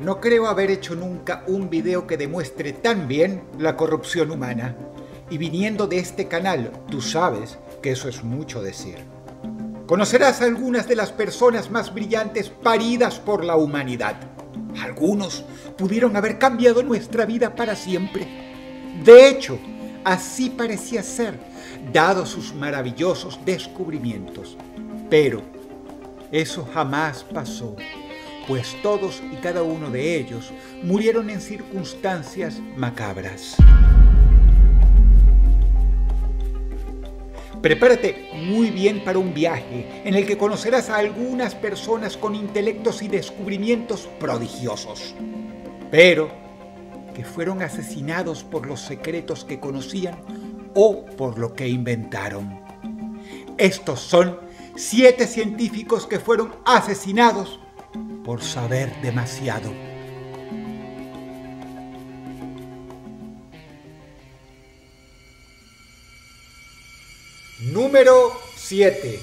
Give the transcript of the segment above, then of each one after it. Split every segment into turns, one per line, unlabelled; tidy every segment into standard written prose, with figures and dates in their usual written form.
No creo haber hecho nunca un video que demuestre tan bien la corrupción humana. Y viniendo de este canal, tú sabes que eso es mucho decir. Conocerás a algunas de las personas más brillantes paridas por la humanidad. Algunos pudieron haber cambiado nuestra vida para siempre. De hecho, así parecía ser, dados sus maravillosos descubrimientos. Pero eso jamás pasó, pues todos y cada uno de ellos murieron en circunstancias macabras. Prepárate muy bien para un viaje en el que conocerás a algunas personas con intelectos y descubrimientos prodigiosos, pero que fueron asesinados por los secretos que conocían o por lo que inventaron. Estos son 7 científicos que fueron asesinados por saber demasiado. Número 7.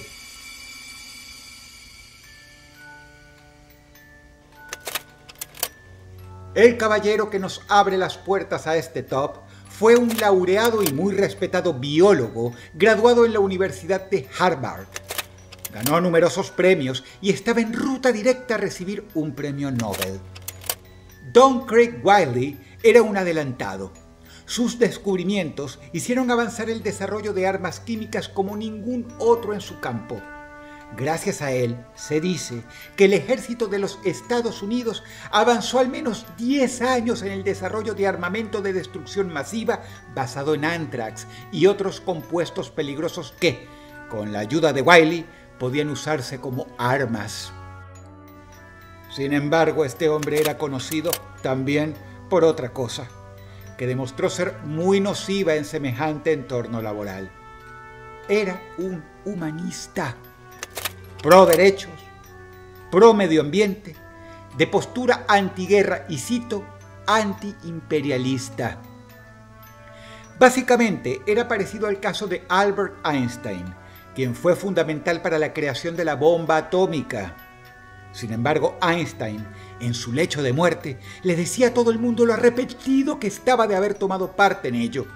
El caballero que nos abre las puertas a este top fue un laureado y muy respetado biólogo graduado en la Universidad de Harvard. Ganó numerosos premios y estaba en ruta directa a recibir un premio Nobel. Don Craig Wiley era un adelantado. Sus descubrimientos hicieron avanzar el desarrollo de armas químicas como ningún otro en su campo. Gracias a él, se dice que el ejército de los Estados Unidos avanzó al menos 10 años en el desarrollo de armamento de destrucción masiva basado en anthrax y otros compuestos peligrosos que, con la ayuda de Wiley, podían usarse como armas. Sin embargo, este hombre era conocido también por otra cosa, que demostró ser muy nociva en semejante entorno laboral. Era un humanista, pro derechos, pro medio ambiente, de postura antiguerra y cito, antiimperialista. Básicamente era parecido al caso de Albert Einstein, quien fue fundamental para la creación de la bomba atómica. Sin embargo, Einstein, en su lecho de muerte, le decía a todo el mundo lo arrepentido que estaba de haber tomado parte en ello.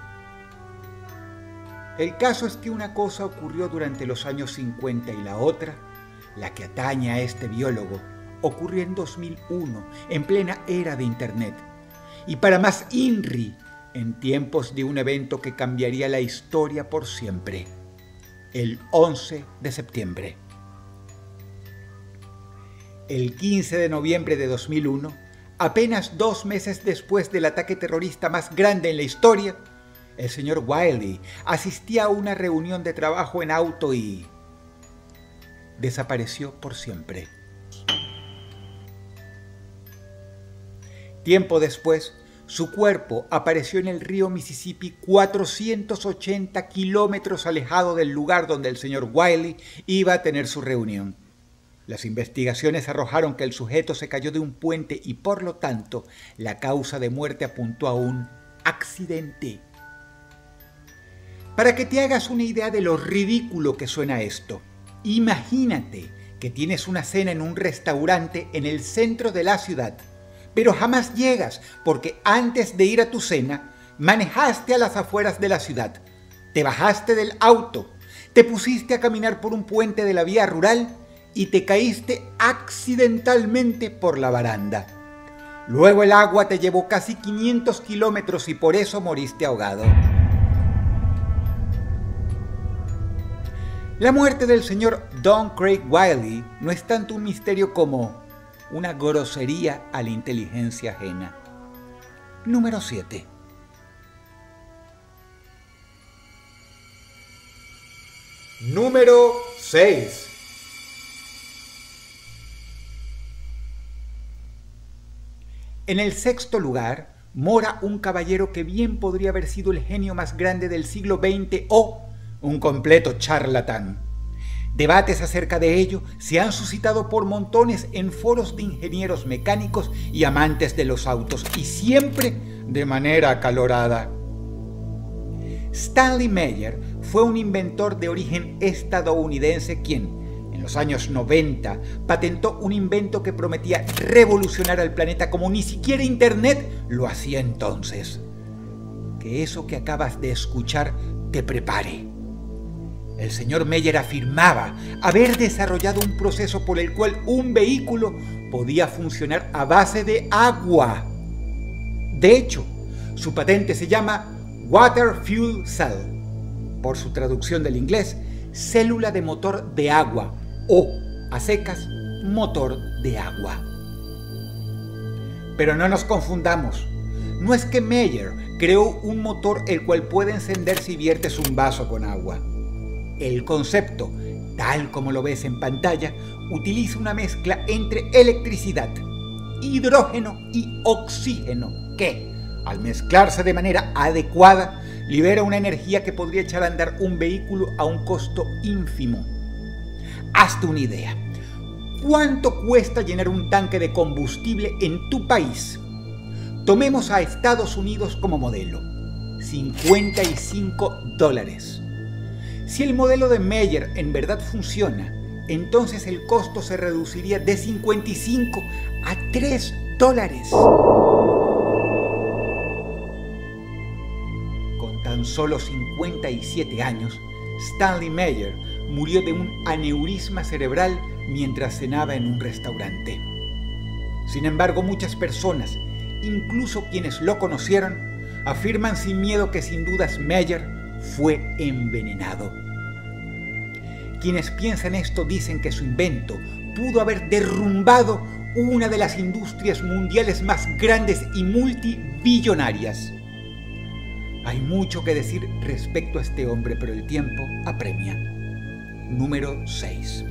El caso es que una cosa ocurrió durante los años 50 y la otra, la que atañe a este biólogo, ocurrió en 2001, en plena era de Internet. Y para más INRI, en tiempos de un evento que cambiaría la historia por siempre. El 11 de septiembre. El 15 de noviembre de 2001, apenas 2 meses después del ataque terrorista más grande en la historia, el señor Wiley asistía a una reunión de trabajo en auto y desapareció por siempre. Tiempo después, su cuerpo apareció en el río Mississippi 480 kilómetros alejado del lugar donde el señor Wiley iba a tener su reunión. Las investigaciones arrojaron que el sujeto se cayó de un puente y por lo tanto la causa de muerte apuntó a un accidente. Para que te hagas una idea de lo ridículo que suena esto, imagínate que tienes una cena en un restaurante en el centro de la ciudad, pero jamás llegas porque antes de ir a tu cena manejaste a las afueras de la ciudad, te bajaste del auto, te pusiste a caminar por un puente de la vía rural y te caíste accidentalmente por la baranda. Luego el agua te llevó casi 500 kilómetros y por eso moriste ahogado. La muerte del señor Don Craig Wiley no es tanto un misterio como una grosería a la inteligencia ajena. Número 7. Número 6. En el 6º lugar, mora un caballero que bien podría haber sido el genio más grande del siglo XX o un completo charlatán. Debates acerca de ello se han suscitado por montones en foros de ingenieros mecánicos y amantes de los autos, y siempre de manera acalorada. Stanley Meyer fue un inventor de origen estadounidense quien, en los años 90, patentó un invento que prometía revolucionar al planeta como ni siquiera Internet lo hacía entonces. Que eso que acabas de escuchar te prepare. El señor Meyer afirmaba haber desarrollado un proceso por el cual un vehículo podía funcionar a base de agua. De hecho, su patente se llama Water Fuel Cell, por su traducción del inglés, célula de motor de agua o, a secas, motor de agua. Pero no nos confundamos. No es que Meyer creó un motor el cual puede encender si viertes un vaso con agua. El concepto, tal como lo ves en pantalla, utiliza una mezcla entre electricidad, hidrógeno y oxígeno que, al mezclarse de manera adecuada, libera una energía que podría echar a andar un vehículo a un costo ínfimo. Hazte una idea. ¿Cuánto cuesta llenar un tanque de combustible en tu país? Tomemos a Estados Unidos como modelo. $55. Si el modelo de Meyer en verdad funciona, entonces el costo se reduciría de 55 a $3. Con tan solo 57 años, Stanley Meyer murió de un aneurisma cerebral mientras cenaba en un restaurante. Sin embargo, muchas personas, incluso quienes lo conocieron, afirman sin miedo que sin dudas Meyer fue envenenado. Quienes piensan esto dicen que su invento pudo haber derrumbado una de las industrias mundiales más grandes y multibillonarias. Hay mucho que decir respecto a este hombre, pero el tiempo apremia. Número 6.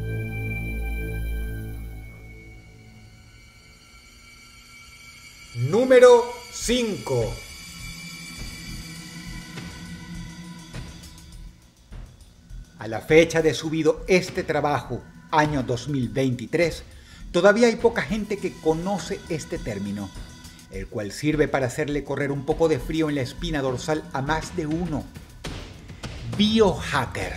Número 5.
A la fecha de subido este trabajo, año 2023, todavía hay poca gente que conoce este término, el cual sirve para hacerle correr un poco de frío en la espina dorsal a más de uno. Biohacker.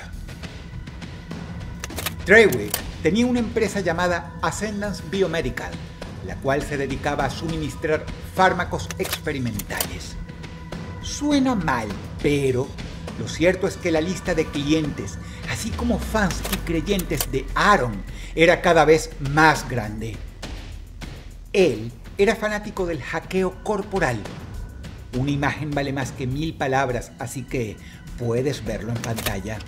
Trawick tenía una empresa llamada Ascendance Biomedical, la cual se dedicaba a suministrar fármacos experimentales. Suena mal, pero lo cierto es que la lista de clientes, así como fans y creyentes de Aaron, era cada vez más grande. Él era fanático del hackeo corporal. Una imagen vale más que 1000 palabras, así que puedes verlo en pantalla.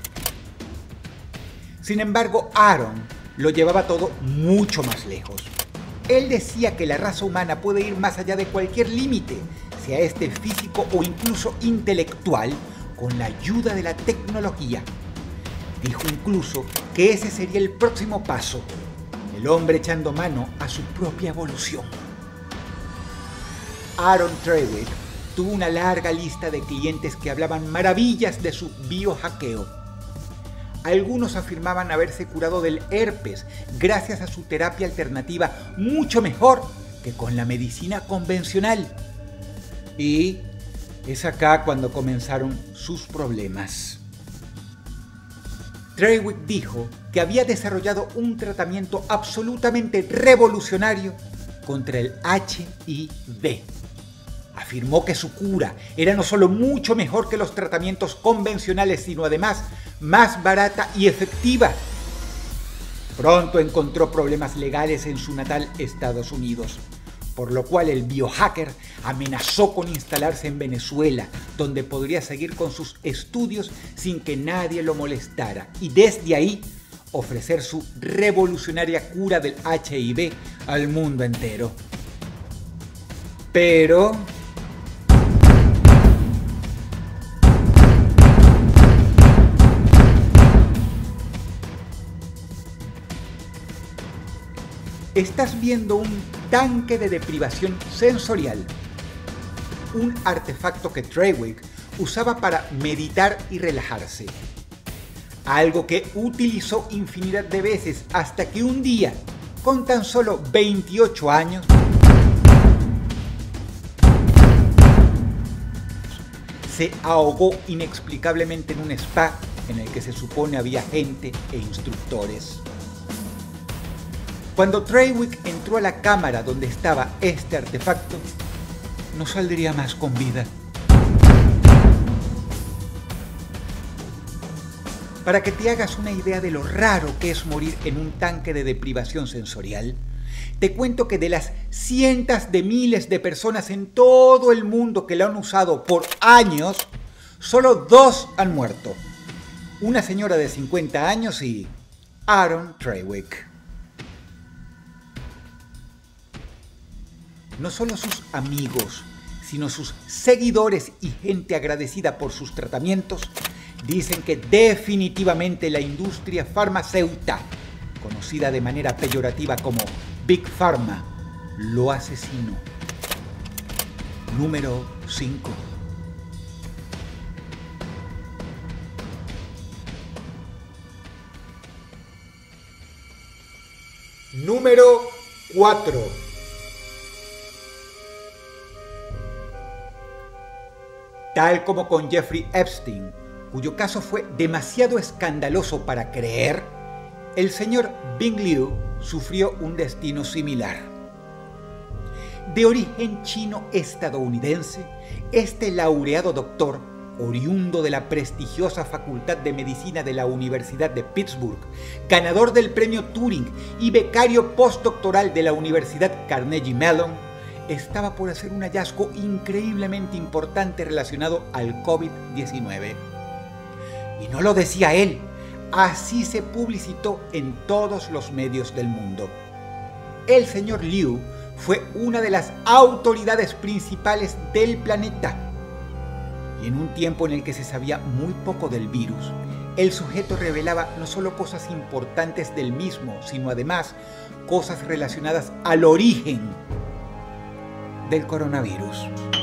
Sin embargo, Aaron lo llevaba todo mucho más lejos. Él decía que la raza humana puede ir más allá de cualquier límite, sea este físico o incluso intelectual, con la ayuda de la tecnología. Dijo incluso que ese sería el próximo paso, el hombre echando mano a su propia evolución. Aaron Trawick tuvo una larga lista de clientes que hablaban maravillas de su biohackeo. Algunos afirmaban haberse curado del herpes gracias a su terapia alternativa mucho mejor que con la medicina convencional. Y es acá cuando comenzaron sus problemas. Trawick dijo que había desarrollado un tratamiento absolutamente revolucionario contra el HIV. Afirmó que su cura era no solo mucho mejor que los tratamientos convencionales, sino además más barata y efectiva. Pronto encontró problemas legales en su natal Estados Unidos, por lo cual el biohacker amenazó con instalarse en Venezuela, donde podría seguir con sus estudios sin que nadie lo molestara, y desde ahí ofrecer su revolucionaria cura del HIV al mundo entero. Pero estás viendo un tanque de deprivación sensorial, un artefacto que Trawick usaba para meditar y relajarse. Algo que utilizó infinidad de veces hasta que un día, con tan solo 28 años, se ahogó inexplicablemente en un spa en el que se supone había gente e instructores. Cuando Trawick entró a la cámara donde estaba este artefacto, no saldría más con vida. Para que te hagas una idea de lo raro que es morir en un tanque de deprivación sensorial, te cuento que de las cientos de miles de personas en todo el mundo que lo han usado por años, solo 2 han muerto. Una señora de 50 años y Aaron Trawick. No solo sus amigos, sino sus seguidores y gente agradecida por sus tratamientos dicen que definitivamente la industria farmacéutica, conocida de manera peyorativa como Big Pharma, lo asesinó. Número 5.
Número 4.
Tal como con Jeffrey Epstein, cuyo caso fue demasiado escandaloso para creer, el señor Bing Liu sufrió un destino similar. De origen chino-estadounidense, este laureado doctor, oriundo de la prestigiosa Facultad de Medicina de la Universidad de Pittsburgh, ganador del premio Turing y becario postdoctoral de la Universidad Carnegie Mellon, estaba por hacer un hallazgo increíblemente importante relacionado al COVID-19. Y no lo decía él, así se publicitó en todos los medios del mundo. El señor Liu fue una de las autoridades principales del planeta. Y en un tiempo en el que se sabía muy poco del virus, el sujeto revelaba no solo cosas importantes del mismo, sino además cosas relacionadas al origen del coronavirus.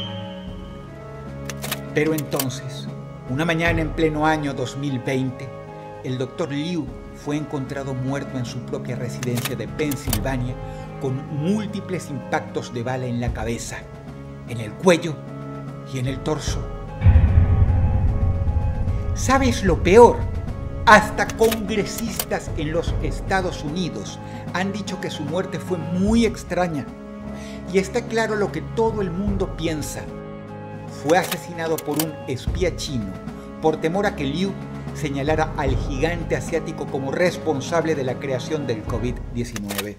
Pero entonces, una mañana en pleno año 2020, el doctor Liu fue encontrado muerto en su propia residencia de Pensilvania con múltiples impactos de bala en la cabeza, en el cuello y en el torso. ¿Sabes lo peor? Hasta congresistas en los Estados Unidos han dicho que su muerte fue muy extraña. Y está claro lo que todo el mundo piensa. Fue asesinado por un espía chino por temor a que Liu señalara al gigante asiático como responsable de la creación del COVID-19.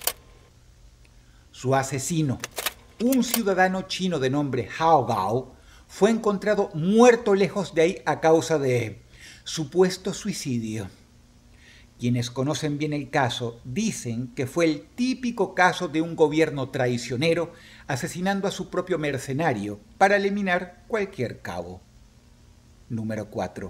Su asesino, un ciudadano chino de nombre Hao Gao, fue encontrado muerto lejos de ahí a causa de supuesto suicidio. Quienes conocen bien el caso dicen que fue el típico caso de un gobierno traicionero asesinando a su propio mercenario para eliminar cualquier cabo. Número 4.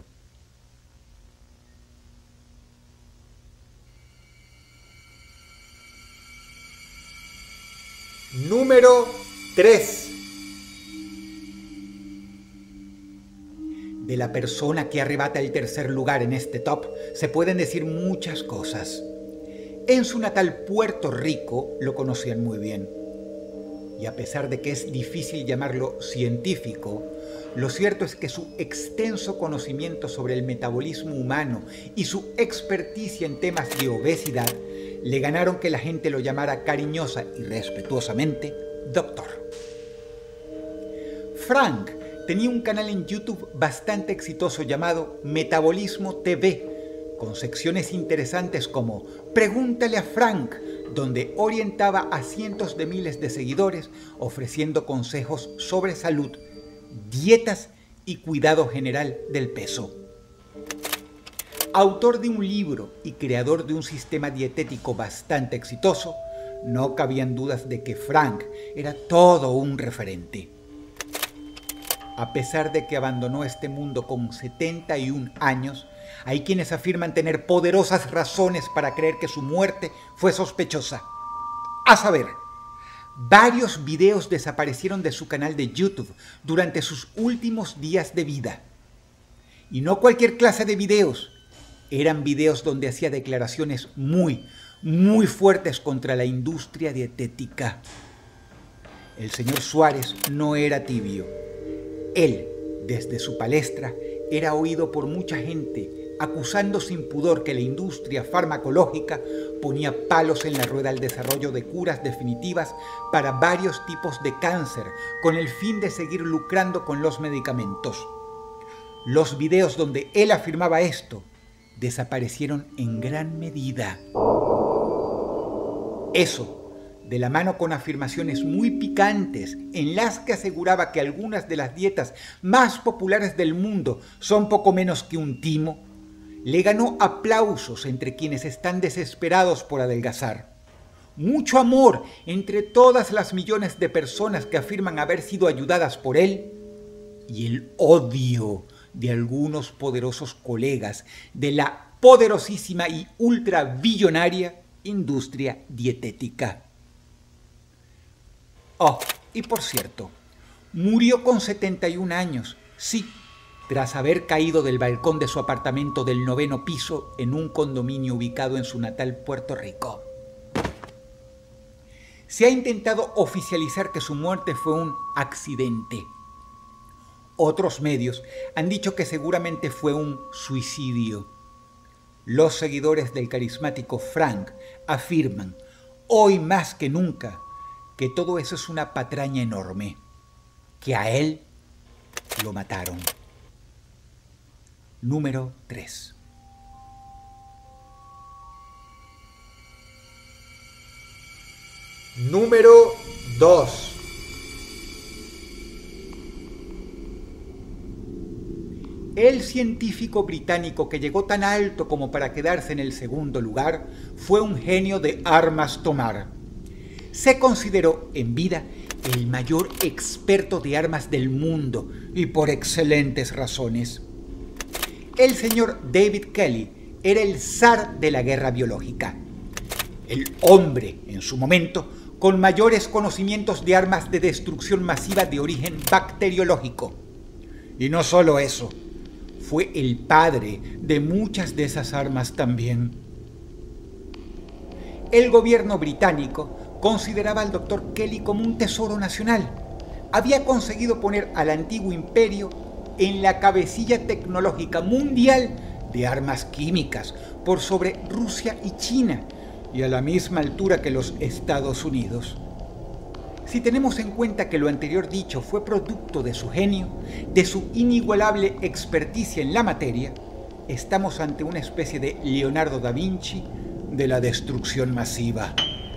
Número 3.
De la persona que arrebata el tercer lugar en este top se pueden decir muchas cosas. En su natal Puerto Rico lo conocían muy bien. Y a pesar de que es difícil llamarlo científico, lo cierto es que su extenso conocimiento sobre el metabolismo humano y su experticia en temas de obesidad le ganaron que la gente lo llamara cariñosa y respetuosamente doctor. Frank tenía un canal en YouTube bastante exitoso llamado Metabolismo TV, con secciones interesantes como Pregúntale a Frank, donde orientaba a cientos de miles de seguidores ofreciendo consejos sobre salud, dietas y cuidado general del peso. Autor de un libro y creador de un sistema dietético bastante exitoso, no cabían dudas de que Frank era todo un referente. A pesar de que abandonó este mundo con 71 años, hay quienes afirman tener poderosas razones para creer que su muerte fue sospechosa. A saber, varios videos desaparecieron de su canal de YouTube durante sus últimos días de vida. Y no cualquier clase de videos. Eran videos donde hacía declaraciones muy fuertes contra la industria dietética. El señor Suárez no era tibio. Él, desde su palestra, era oído por mucha gente acusando sin pudor que la industria farmacológica ponía palos en la rueda al desarrollo de curas definitivas para varios tipos de cáncer, con el fin de seguir lucrando con los medicamentos. Los videos donde él afirmaba esto desaparecieron en gran medida. Eso, de la mano con afirmaciones muy picantes en las que aseguraba que algunas de las dietas más populares del mundo son poco menos que un timo, le ganó aplausos entre quienes están desesperados por adelgazar. Mucho amor entre todas las millones de personas que afirman haber sido ayudadas por él, y el odio de algunos poderosos colegas de la poderosísima y ultrabillonaria industria dietética. Oh, y por cierto, murió con 71 años, sí, tras haber caído del balcón de su apartamento del 9º piso en un condominio ubicado en su natal Puerto Rico. Se ha intentado oficializar que su muerte fue un accidente. Otros medios han dicho que seguramente fue un suicidio. Los seguidores del carismático Frank afirman, hoy más que nunca, que todo eso es una patraña enorme, que a él lo mataron. Número 3.
Número 2.
El científico británico que llegó tan alto como para quedarse en el segundo lugar fue un genio de armas tomar. Se consideró en vida el mayor experto de armas del mundo y por excelentes razones. El señor David Kelly era el zar de la guerra biológica. El hombre, en su momento, con mayores conocimientos de armas de destrucción masiva de origen bacteriológico. Y no solo eso, fue el padre de muchas de esas armas también. El gobierno británico consideraba al Dr. Kelly como un tesoro nacional. Había conseguido poner al antiguo imperio en la cabecilla tecnológica mundial de armas químicas, por sobre Rusia y China, y a la misma altura que los Estados Unidos. Si tenemos en cuenta que lo anterior dicho fue producto de su genio, de su inigualable experticia en la materia, estamos ante una especie de Leonardo da Vinci de la destrucción masiva.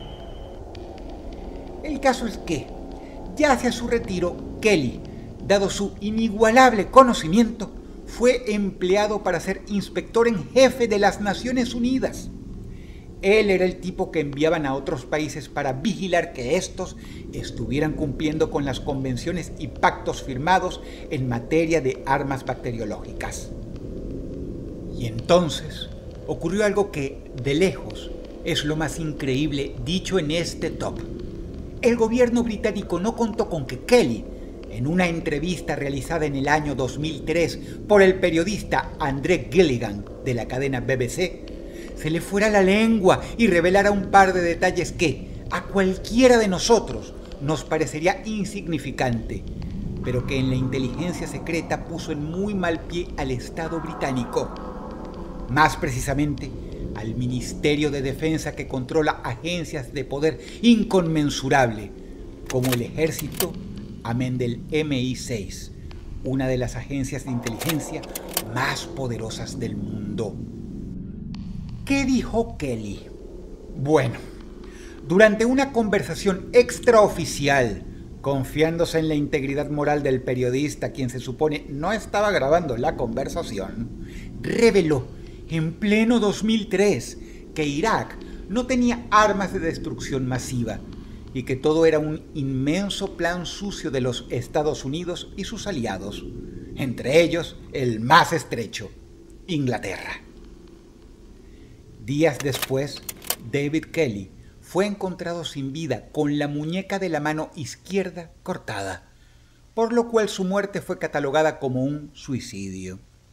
El caso es que, ya hacia su retiro, Kelly, dado su inigualable conocimiento, fue empleado para ser inspector en jefe de las Naciones Unidas. Él era el tipo que enviaban a otros países para vigilar que estos estuvieran cumpliendo con las convenciones y pactos firmados en materia de armas bacteriológicas. Y entonces ocurrió algo que, de lejos, es lo más increíble dicho en este top. El gobierno británico no contó con que Kelly, en una entrevista realizada en el año 2003 por el periodista André Gilligan de la cadena BBC, se le fuera la lengua y revelara un par de detalles que a cualquiera de nosotros nos parecería insignificante, pero que en la inteligencia secreta puso en muy mal pie al Estado británico. Más precisamente, al Ministerio de Defensa, que controla agencias de poder inconmensurable, como el Ejército, amén del MI6, una de las agencias de inteligencia más poderosas del mundo. ¿Qué dijo Kelly? Bueno, durante una conversación extraoficial, confiándose en la integridad moral del periodista, quien se supone no estaba grabando la conversación, reveló en pleno 2003 que Irak no tenía armas de destrucción masiva y que todo era un inmenso plan sucio de los Estados Unidos y sus aliados, entre ellos el más estrecho, Inglaterra. Días después, David Kelly fue encontrado sin vida con la muñeca de la mano izquierda cortada, por lo cual su muerte fue catalogada como un suicidio.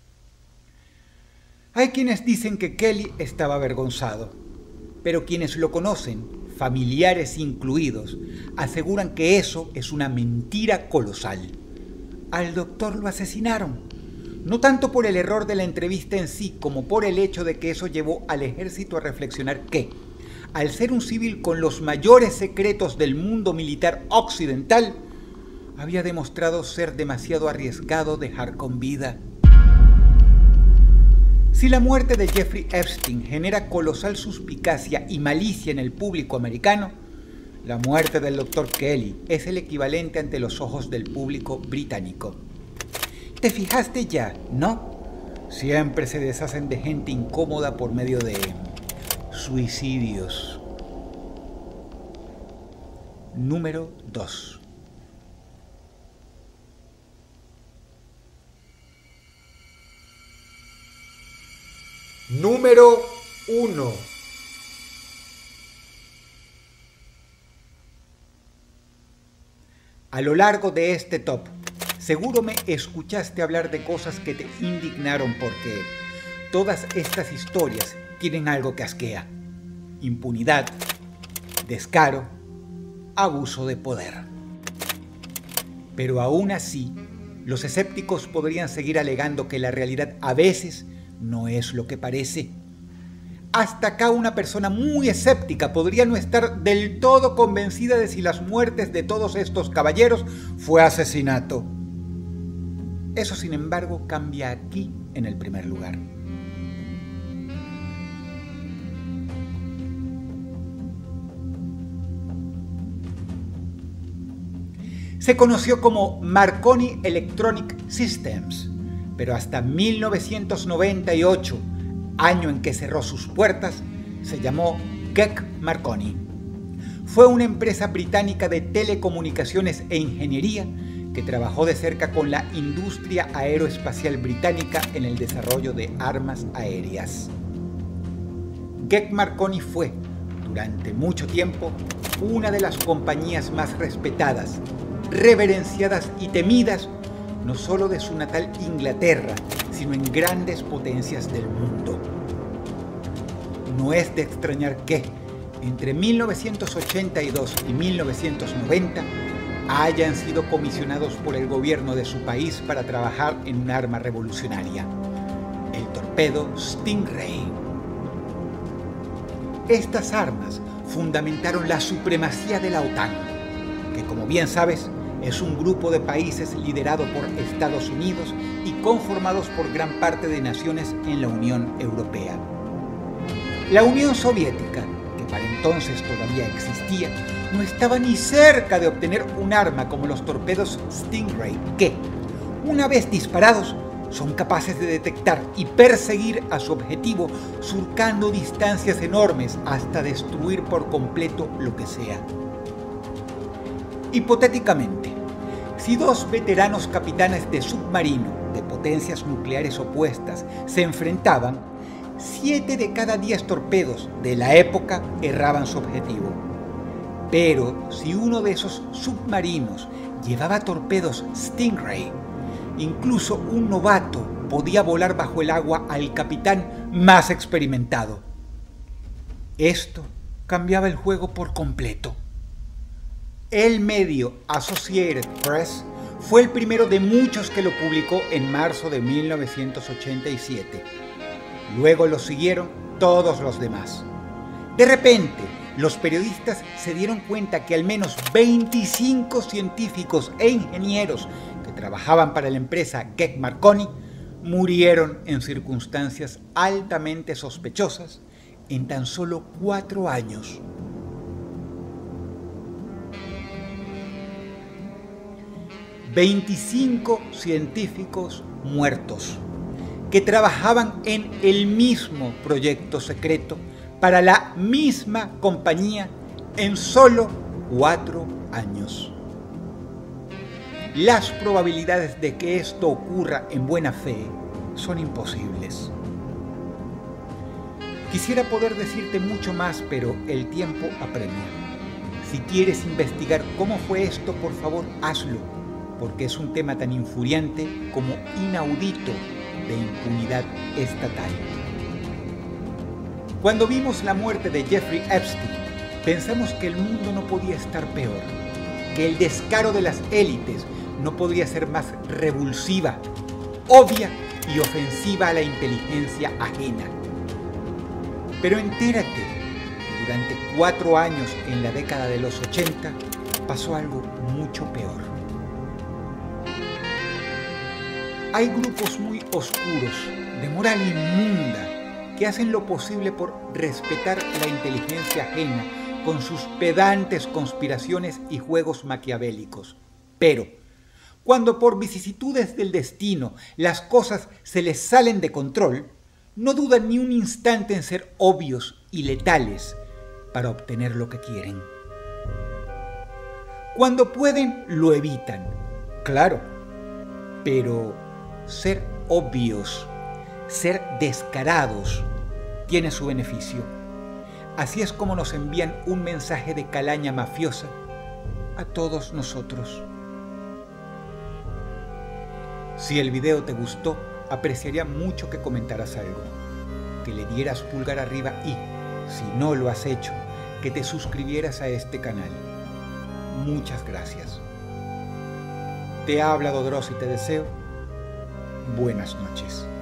Hay quienes dicen que Kelly estaba avergonzado, pero quienes lo conocen, familiares incluidos, aseguran que eso es una mentira colosal. Al doctor lo asesinaron. No tanto por el error de la entrevista en sí, como por el hecho de que eso llevó al ejército a reflexionar que, al ser un civil con los mayores secretos del mundo militar occidental, había demostrado ser demasiado arriesgado dejar con vida. Si la muerte de Jeffrey Epstein genera colosal suspicacia y malicia en el público americano, la muerte del Dr. Kelly es el equivalente ante los ojos del público británico. ¿Te fijaste ya, no? Siempre se deshacen de gente incómoda por medio de suicidios. Número 2.
Número 1.
A lo largo de este top, seguro me escuchaste hablar de cosas que te indignaron porque todas estas historias tienen algo que asquea: impunidad, descaro, abuso de poder. Pero aún así, los escépticos podrían seguir alegando que la realidad a veces no es lo que parece. Hasta acá una persona muy escéptica podría no estar del todo convencida de si las muertes de todos estos caballeros fue asesinato. Eso, sin embargo, cambia aquí en el primer lugar. Se conoció como Marconi Electronic Systems, pero hasta 1998, año en que cerró sus puertas, se llamó Gek Marconi. Fue una empresa británica de telecomunicaciones e ingeniería que trabajó de cerca con la industria aeroespacial británica en el desarrollo de armas aéreas. Gek Marconi fue, durante mucho tiempo, una de las compañías más respetadas, reverenciadas y temidas, no solo de su natal Inglaterra, sino en grandes potencias del mundo. No es de extrañar que, entre 1982 y 1990, hayan sido comisionados por el gobierno de su país para trabajar en un arma revolucionaria, el torpedo Stingray. Estas armas fundamentaron la supremacía de la OTAN, que, como bien sabes, es un grupo de países liderado por Estados Unidos y conformados por gran parte de naciones en la Unión Europea. La Unión Soviética, que para entonces todavía existía, no estaba ni cerca de obtener un arma como los torpedos Stingray, que, una vez disparados, son capaces de detectar y perseguir a su objetivo, surcando distancias enormes hasta destruir por completo lo que sea. Hipotéticamente, si dos veteranos capitanes de submarino de potencias nucleares opuestas se enfrentaban, 7 de cada 10 torpedos de la época erraban su objetivo. Pero si uno de esos submarinos llevaba torpedos Stingray, incluso un novato podía volar bajo el agua al capitán más experimentado. Esto cambiaba el juego por completo. El medio Associated Press fue el primero de muchos que lo publicó en marzo de 1987. Luego lo siguieron todos los demás. De repente, los periodistas se dieron cuenta que al menos 25 científicos e ingenieros que trabajaban para la empresa Gek Marconi murieron en circunstancias altamente sospechosas en tan solo 4 años. ...25 científicos muertos que trabajaban en el mismo proyecto secreto para la misma compañía en solo 4 años. Las probabilidades de que esto ocurra en buena fe son imposibles. Quisiera poder decirte mucho más, pero el tiempo apremia. Si quieres investigar cómo fue esto, por favor, hazlo, porque es un tema tan infuriante como inaudito de impunidad estatal. Cuando vimos la muerte de Jeffrey Epstein, pensamos que el mundo no podía estar peor, que el descaro de las élites no podría ser más revulsiva, obvia y ofensiva a la inteligencia ajena. Pero entérate, durante 4 años en la década de los 80 pasó algo mucho peor. Hay grupos muy oscuros, de moral inmunda, que hacen lo posible por respetar la inteligencia ajena con sus pedantes conspiraciones y juegos maquiavélicos. Pero, cuando por vicisitudes del destino las cosas se les salen de control, no dudan ni un instante en ser obvios y letales para obtener lo que quieren. Cuando pueden, lo evitan, claro, pero ser obvios, ser descarados, tiene su beneficio. Así es como nos envían un mensaje de calaña mafiosa a todos nosotros. Si el video te gustó, apreciaría mucho que comentaras algo, que le dieras pulgar arriba y, si no lo has hecho, que te suscribieras a este canal. Muchas gracias. Te ha hablado Dross y te deseo buenas noches.